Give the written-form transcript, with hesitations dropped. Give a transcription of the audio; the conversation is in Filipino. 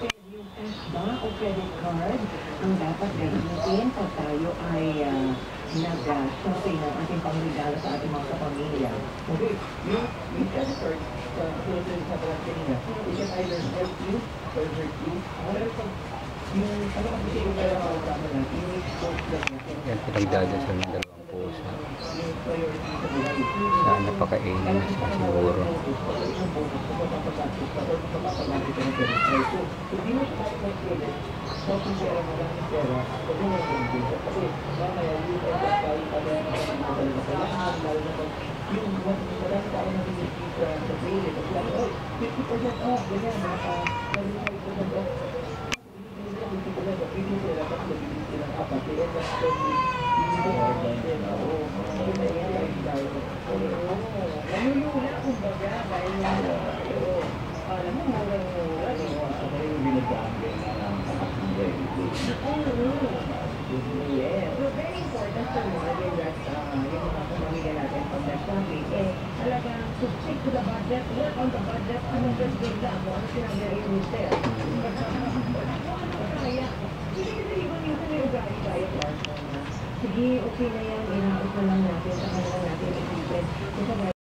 Yung cash ba o credit card ang dapat gamitin pag tayo ay nag-shopping ng ating pangregalo sa ating mga kapamilya? Okay, yung credit card sa Philippines sa kanina, we can either help you or hurt you. Yung ano kasi yung pera makasama natin, yung export lang natin. Yan, pinagdadasal ng dalawang pusa. Sana pakainin na siya siguro. Nalulula kumbaga dahil alam mo, mura-mura yung binagamit yes. So, very important to know that yung mga pamilya natin pag na-shopping, talagang to stick to the budget, work on the budget, anong just good lang, ano sinabi yung mister. Kaya, hindi ba minsan may ugali tayo partner na, sige, okay na yan, inaos na lang natin, saka na lang natin isipin.